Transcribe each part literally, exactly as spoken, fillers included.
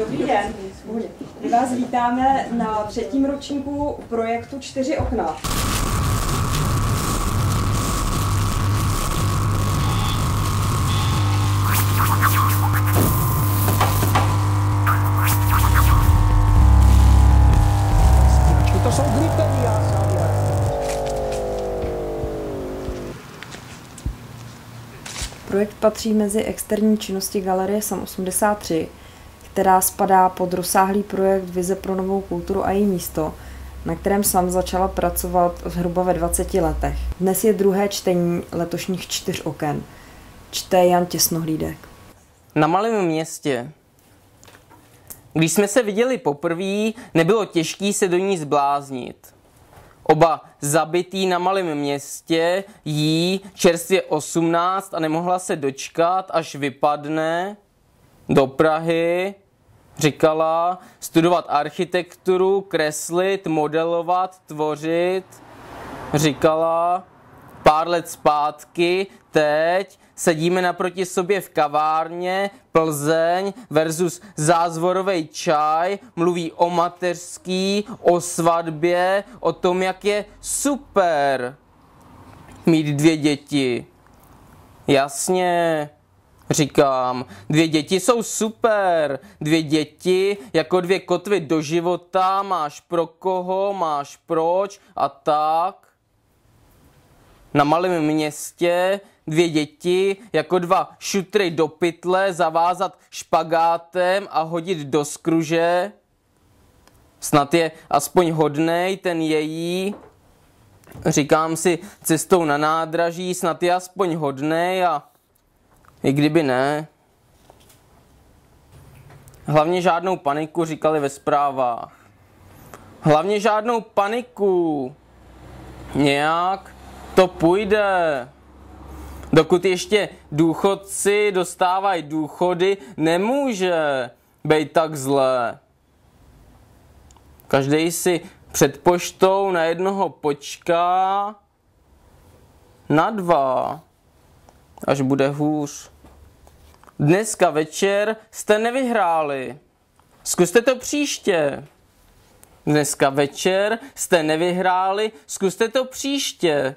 Dobrý den. My vás vítáme na třetím ročníku projektu Čtyři okna. To jsou kritéria, Projekt patří mezi externí činnosti Galerie SAM osmdesát tři, která spadá pod rozsáhlý projekt Vize pro novou kulturu a její místo, na kterém SAM začala pracovat zhruba ve dvaceti letech. Dnes je druhé čtení letošních Čtyř oken. Čte Jan Těsnohlídek. Na malém městě. Když jsme se viděli poprvé, nebylo těžké se do ní zbláznit. Oba zabitý na malém městě, jí čerstvě osmnáct a nemohla se dočkat, až vypadne do Prahy, říkala, studovat architekturu, kreslit, modelovat, tvořit. Říkala, pár let zpátky, teď sedíme naproti sobě v kavárně, Plzeň versus zázvorovej čaj, mluví o mateřský, o svatbě, o tom, jak je super mít dvě děti. Jasně, říkám, dvě děti jsou super, dvě děti jako dvě kotvy do života, máš pro koho, máš proč a tak. Na malém městě dvě děti jako dva šutry do pytle zavázat špagátem a hodit do skruže. Snad je aspoň hodnej ten její. Říkám si cestou na nádraží, snad je aspoň hodnej a i kdyby ne. Hlavně žádnou paniku, říkali ve zprávách. Hlavně žádnou paniku. Nějak to půjde. Dokud ještě důchodci dostávají důchody, nemůže být tak zlé. Každý si před poštou na jednoho počká, na dva, až bude hůř. Dneska večer jste nevyhráli. Zkuste to příště. Dneska večer jste nevyhráli, zkuste to příště.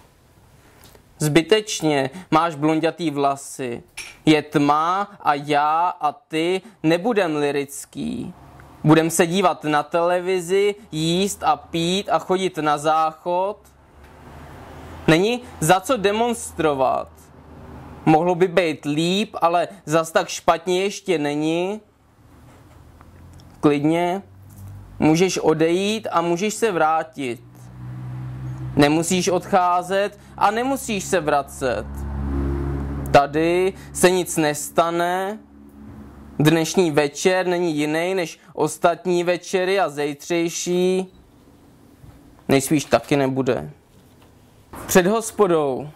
Zbytečně máš blondětý vlasy. Je tma a já a ty nebudem lirický. Budem se dívat na televizi, jíst a pít a chodit na záchod. Není za co demonstrovat. Mohlo by být líp, ale zas tak špatně ještě není. Klidně. Můžeš odejít a můžeš se vrátit. Nemusíš odcházet a nemusíš se vracet. Tady se nic nestane. Dnešní večer není jiný než ostatní večery a zítřejší. Nejspíš taky nebude. Před hospodou.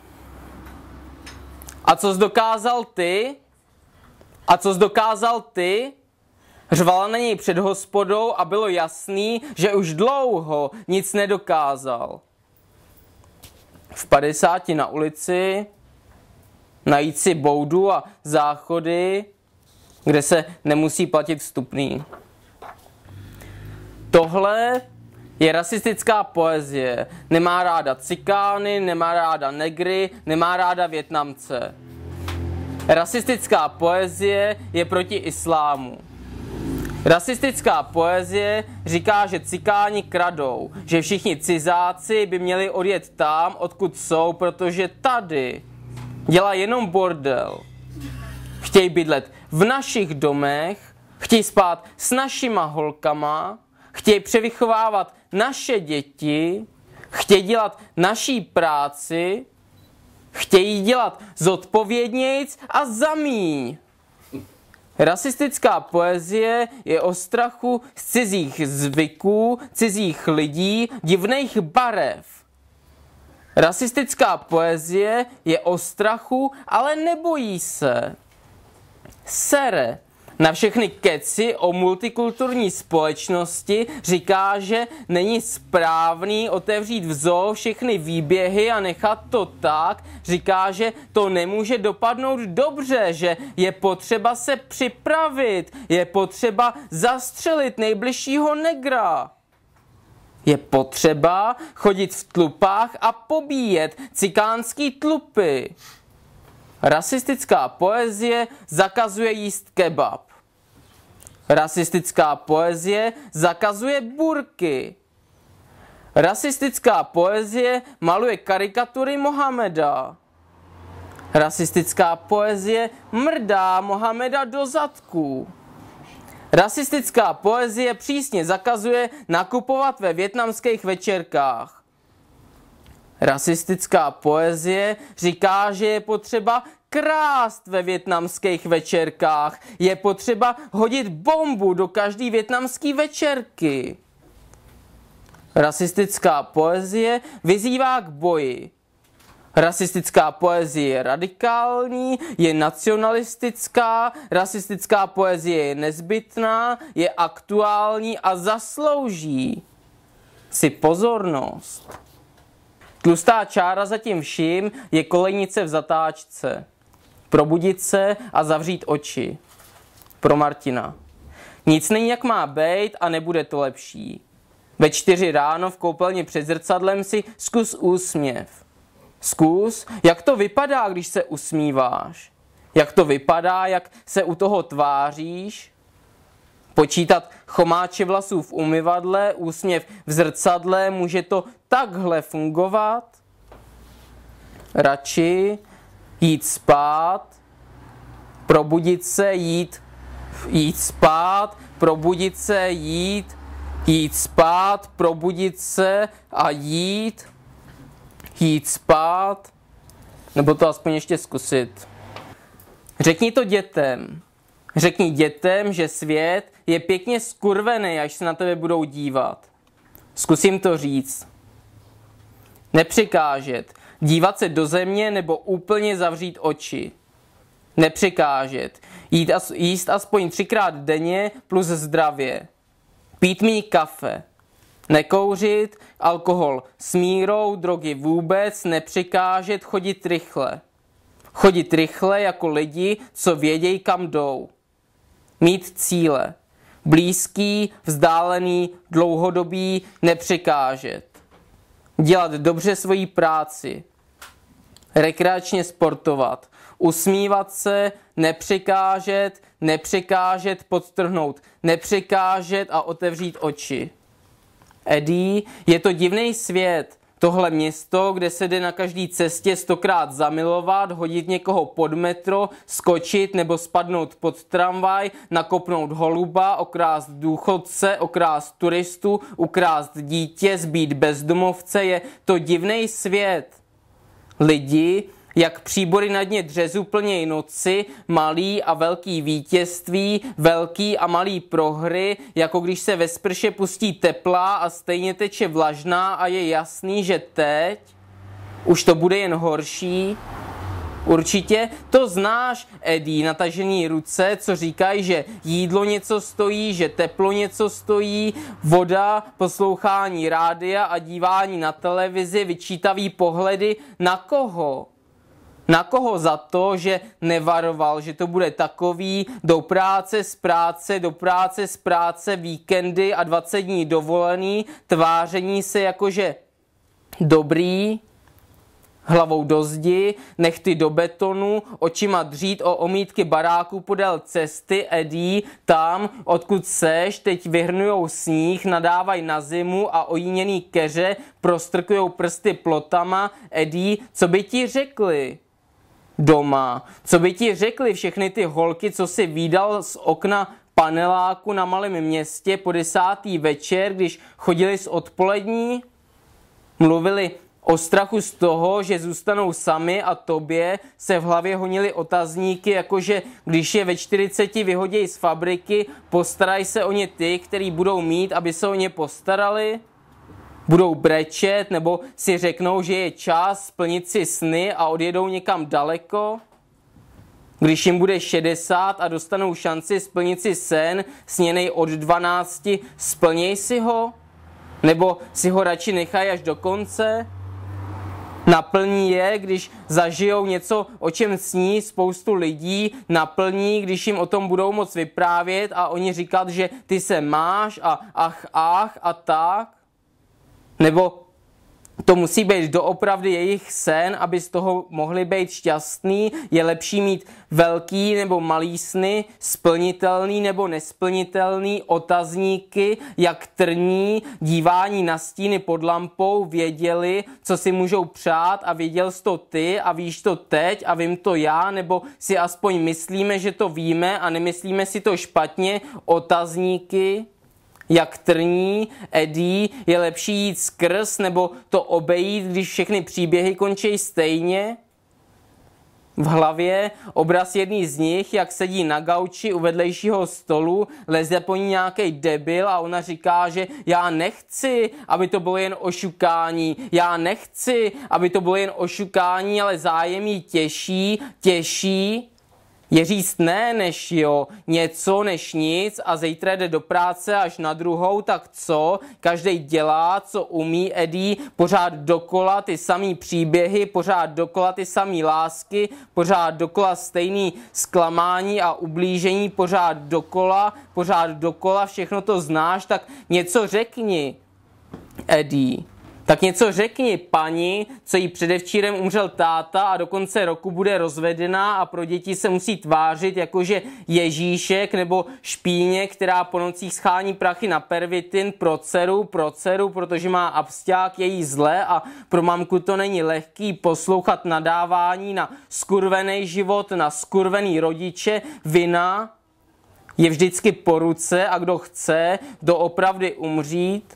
A co jsi dokázal ty? A co jsi dokázal ty? Řvala na něj před hospodou a bylo jasný, že už dlouho nic nedokázal. V padesáti na ulici najít si boudu a záchody, kde se nemusí platit vstupný. Tohle je rasistická poezie. Nemá ráda cikány, nemá ráda negry, nemá ráda Vietnamce. Rasistická poezie je proti islámu. Rasistická poezie říká, že cikáni kradou, že všichni cizáci by měli odjet tam, odkud jsou, protože tady dělá jenom bordel. Chtějí bydlet v našich domech, chtějí spát s našima holkama, chtějí převychovávat naše děti, chtějí dělat naší práci, chtějí dělat zodpovědnějc a za míň. Rasistická poezie je o strachu z cizích zvyků, cizích lidí, divných barev. Rasistická poezie je o strachu, ale nebojí se. Sere Na všechny keci o multikulturní společnosti říká, že není správný otevřít v zoo všechny výběhy a nechat to tak. Říká, že to nemůže dopadnout dobře, že je potřeba se připravit, je potřeba zastřelit nejbližšího negra. Je potřeba chodit v tlupách a pobíjet cikánský tlupy. Rasistická poezie zakazuje jíst kebab. Rasistická poezie zakazuje burky. Rasistická poezie maluje karikatury Mohameda. Rasistická poezie mrdá Mohameda do zadku. Rasistická poezie přísně zakazuje nakupovat ve vietnamských večerkách. Rasistická poezie říká, že je potřeba krást ve vietnamských večerkách. Je potřeba hodit bombu do každé vietnamské večerky. Rasistická poezie vyzývá k boji. Rasistická poezie je radikální, je nacionalistická, rasistická poezie je nezbytná, je aktuální a zaslouží si pozornost. Tlustá čára za tím vším je kolejnice v zatáčce. Probudit se a zavřít oči. Pro Martina. Nic není jak má bejt a nebude to lepší. Ve čtyři ráno v koupelně před zrcadlem si zkus úsměv. Zkus, jak to vypadá, když se usmíváš. Jak to vypadá, jak se u toho tváříš. Počítat chomáče vlasů v umyvadle, úsměv v zrcadle, může to takhle fungovat? Radši jít spát, probudit se, jít, jít spát, probudit se, jít, jít spát, probudit se a jít, jít spát, nebo to aspoň ještě zkusit. Řekni to dětem. Řekni dětem, že svět je pěkně skurvený, až se na tebe budou dívat. Zkusím to říct. Nepřekážet. Dívat se do země nebo úplně zavřít oči. Nepřekážet. Jít as, jíst aspoň třikrát denně plus zdravě. Pít méně kafe. Nekouřit, alkohol s mírou, drogy vůbec, nepřekážet, chodit rychle. Chodit rychle jako lidi, co vědějí, kam jdou. Mít cíle. Blízký, vzdálený, dlouhodobý, nepřekážet. Dělat dobře svoji práci. Rekreačně sportovat. Usmívat se, nepřekážet, nepřekážet, podtrhnout. Nepřekážet a otevřít oči. Eddie, je to divný svět. Tohle město, kde se jde na každý cestě stokrát zamilovat, hodit někoho pod metro, skočit nebo spadnout pod tramvaj, nakopnout holuba, okrást důchodce, okrást turistu, ukrást dítě, zbít bezdomovce, je to divný svět. Lidi, jak příbory na dně dřezu plnějí noci, malý a velký vítězství, velký a malý prohry, jako když se ve sprše pustí teplá a stejně teče vlažná a je jasný, že teď už to bude jen horší. Určitě to znáš, Eddie, natažený ruce, co říkají, že jídlo něco stojí, že teplo něco stojí, voda, poslouchání rádia a dívání na televizi, vyčítavý pohledy. Na koho? Na koho za to, že nevaroval, že to bude takový, do práce z práce, do práce z práce, víkendy a dvacet dní dovolený, tváření se jakože dobrý, hlavou do zdi, nechty do betonu, očima dřít o omítky baráků podél cesty, Eddie, tam, odkud seš, teď vyhrnujou sníh, nadávají na zimu a ojíněný keře prostrkujou prsty plotama. Eddie, co by ti řekli doma? Co by ti řekli všechny ty holky, co si vídal z okna paneláku na malém městě po desátý večer, když chodili z odpolední? Mluvili o strachu z toho, že zůstanou sami a tobě se v hlavě honily otazníky, jakože když je ve čtyřiceti vyhodějí z fabriky, postarají se o ně ty, který budou mít, aby se o ně postarali? Budou brečet nebo si řeknou, že je čas splnit si sny a odjedou někam daleko? Když jim bude šedesát a dostanou šanci splnit si sen sněnej od dvanácti, splněj si ho? Nebo si ho radši nechají až do konce? Naplní je, když zažijou něco, o čem sní spoustu lidí, naplní, když jim o tom budou moc vyprávět a oni říkat, že ty se máš a ach, ach a tak? Nebo to musí být doopravdy jejich sen, aby z toho mohli být šťastný. Je lepší mít velký nebo malý sny, splnitelný nebo nesplnitelný, otazníky, jak trní, dívání na stíny pod lampou, věděli, co si můžou přát a věděl jsi to ty a víš to teď a vím to já, nebo si aspoň myslíme, že to víme a nemyslíme si to špatně, otazníky. Jak trní, Eddie, je lepší jít skrz nebo to obejít, když všechny příběhy končí stejně? V hlavě obraz jedný z nich, jak sedí na gauči u vedlejšího stolu, leze po ní nějaký debil a ona říká, že já nechci, aby to bylo jen ošukání, já nechci, aby to bylo jen ošukání, ale zájem jí těší, těší. Je říct ne než jo, něco než nic a zítra jde do práce až na druhou, tak co? Každej dělá, co umí, Eddie, pořád dokola ty samý příběhy, pořád dokola ty samý lásky, pořád dokola stejný zklamání a ublížení, pořád dokola, pořád dokola, všechno to znáš, tak něco řekni, Eddie. Tak něco řekni paní, co jí předevčírem umřel táta a do konce roku bude rozvedená a pro děti se musí tvářit jakože Ježíšek nebo špíně, která po nocích schání prachy na pervitin pro dceru, pro dceru, protože má absťák, je jí zle a pro mamku to není lehký poslouchat nadávání na skurvený život, na skurvený rodiče, vina je vždycky po ruce a kdo chce doopravdy umřít.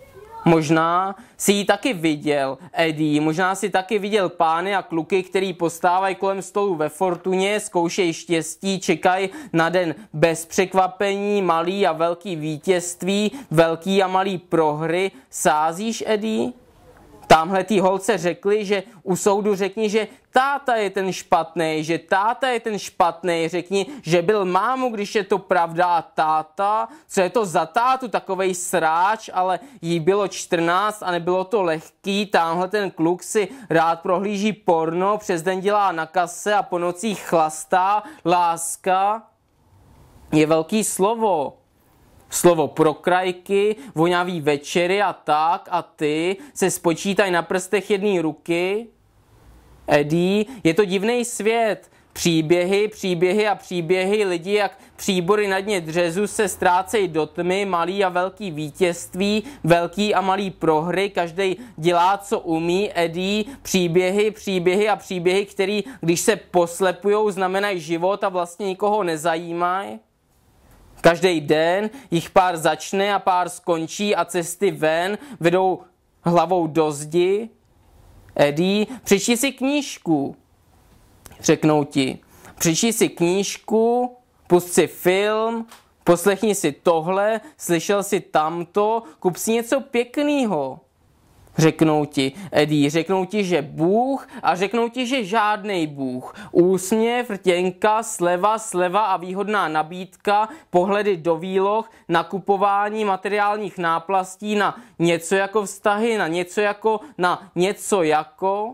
Možná si ji taky viděl, Eddie, možná si taky viděl pány a kluky, který postávají kolem stolu ve Fortuně, zkoušejí štěstí, čekají na den bez překvapení, malý a velký vítězství, velký a malý prohry. Sázíš, Eddie? Tamhle tý holce řekli, že u soudu řekni, že táta je ten špatný, že táta je ten špatný, řekni, že byl mámu, když je to pravda a táta, co je to za tátu, takovej sráč, ale jí bylo čtrnáct a nebylo to lehký, tamhle ten kluk si rád prohlíží porno, přes den dělá na kase a po nocích chlastá, láska je velký slovo. Slovo pro krajky, vonavý večery a tak a ty se spočítaj na prstech jedné ruky. Eddie, je to divný svět. Příběhy, příběhy a příběhy, lidi jak příbory na dně dřezu se ztrácejí do tmy, malý a velký vítězství, velký a malý prohry, každý dělá, co umí, Eddie, příběhy, příběhy a příběhy, který, když se poslepujou, znamenají život a vlastně nikoho nezajímají. Každý den jich pár začne a pár skončí a cesty ven vedou hlavou do zdi. Eddie, přečti si knížku, řeknou ti. Přečti si knížku, pust si film, poslechni si tohle, slyšel si tamto, kup si něco pěknýho. Řeknou ti, Eddie, řeknou ti, že Bůh a řeknou ti, že žádnej Bůh. Úsměv, rtěnka, sleva, sleva a výhodná nabídka, pohledy do výloh, nakupování materiálních náplastí na něco jako vztahy, na něco jako, na něco jako,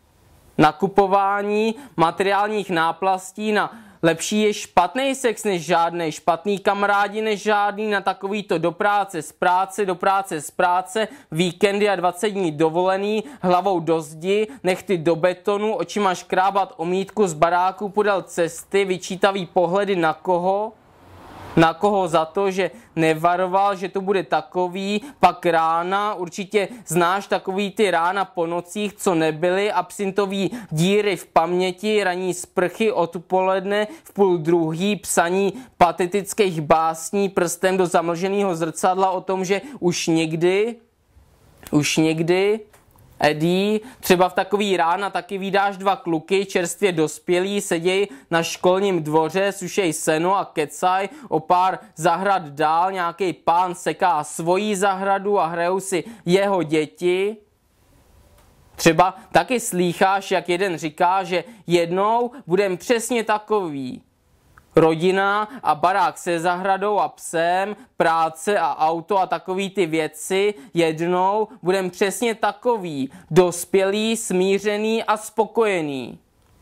nakupování materiálních náplastí na lepší je špatný sex než žádný, špatný kamarádi než žádný, na takovýto do práce z práce, do práce z práce, víkendy a dvacet dní dovolený, hlavou do zdi, nechty do betonu, očima škrábat omítku z baráku podél cesty, vyčítavý pohledy na koho? Na koho za to, že nevaroval, že to bude takový, pak rána, určitě znáš takový ty rána po nocích, co nebyly, absintový díry v paměti, ranní sprchy odpoledne, v půl druhý, psaní patetických básní prstem do zamlženého zrcadla o tom, že už někdy, už někdy, Eddie, třeba v takový rána taky vídáš dva kluky, čerstvě dospělí, seděj na školním dvoře, sušej seno a kecaj, o pár zahrad dál, nějaký pán seká svoji zahradu a hrajou si jeho děti. Třeba taky slýcháš, jak jeden říká, že jednou budem přesně takový. Rodina a barák se zahradou a psem, práce a auto a takový ty věci, jednou budem přesně takový. Dospělý, smířený a spokojený.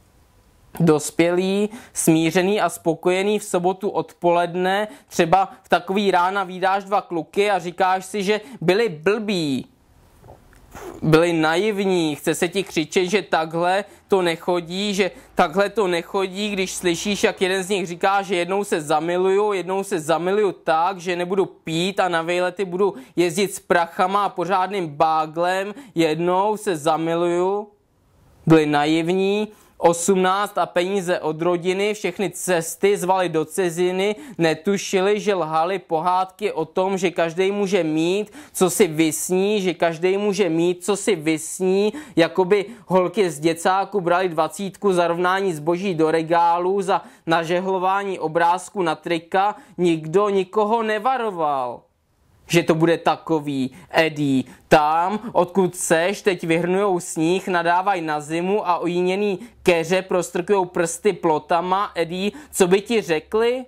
Dospělý, smířený a spokojený v sobotu odpoledne, třeba v takový rána vídáš dva kluky a říkáš si, že byli blbí, byli naivní, chce se ti křičet, že takhle to nechodí, že takhle to nechodí, když slyšíš, jak jeden z nich říká, že jednou se zamiluju, jednou se zamiluju tak, že nebudu pít a na vejlety budu jezdit s prachama a pořádným báglem, jednou se zamiluju, byli naivní, osmnáct a peníze od rodiny, všechny cesty zvali do ciziny, netušili, že lhali pohádky o tom, že každý může mít, co si vysní, že každý může mít, co si vysní, jakoby holky z děcáku brali dvacítku za rovnání zboží do regálu, za nažehlování obrázku na trika, nikdo nikoho nevaroval, že to bude takový. Eddie, tam, odkud seš, teď vyhrnujou sníh, nadávají na zimu a ojíněný keře prostrkujou prsty plotama. Eddie, co by ti řekli?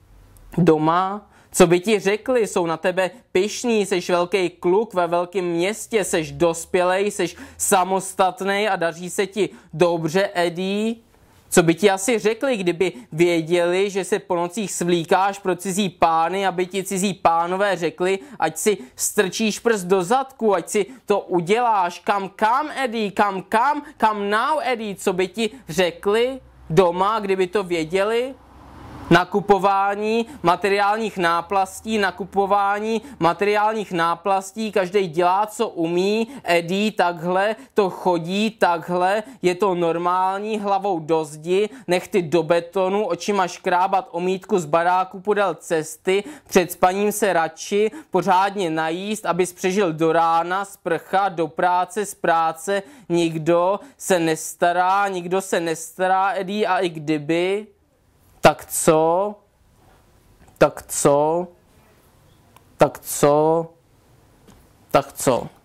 Doma? Co by ti řekli? Jsou na tebe pyšní, seš velký kluk ve velkém městě, seš dospělej, seš samostatnej a daří se ti dobře, Eddie? Co by ti asi řekli, kdyby věděli, že se po nocích svlíkáš pro cizí pány, aby ti cizí pánové řekli, ať si strčíš prst do zadku, ať si to uděláš. Kam, kam, Eddie, kam, kam, kam now, Eddie? Co by ti řekli doma, kdyby to věděli? Nakupování materiálních náplastí, nakupování materiálních náplastí, každý dělá, co umí, Eddie, takhle, to chodí, takhle, je to normální, hlavou do zdi, nechty do betonu, očima škrábat omítku z baráku podél cesty, před spaním se radši pořádně najíst, abys přežil do rána, sprcha, do práce, z práce, nikdo se nestará, nikdo se nestará, Eddie, a i kdyby... Tak co? Tak co? Tak co? Tak co?